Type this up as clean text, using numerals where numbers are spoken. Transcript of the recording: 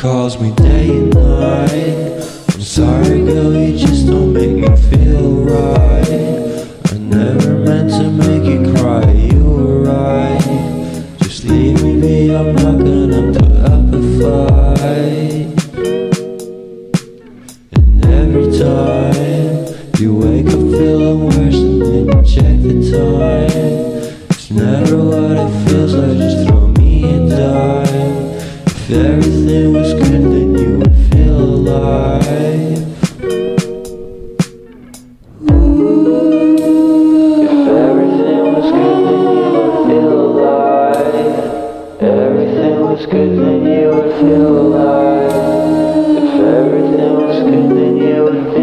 calls me day and night. I'm sorry girl, you just don't make me feel right. I never meant to make you cry, you were right. Just leave me be, I'm not gonna put up a fight. And every time you wake up feeling worse and then you check the time, it's never what it feels like, just throw me a dime. If everything was good then you would feel alive. If everything was good then you would feel alive. Everything was good then you would feel alive. If everything was good then you would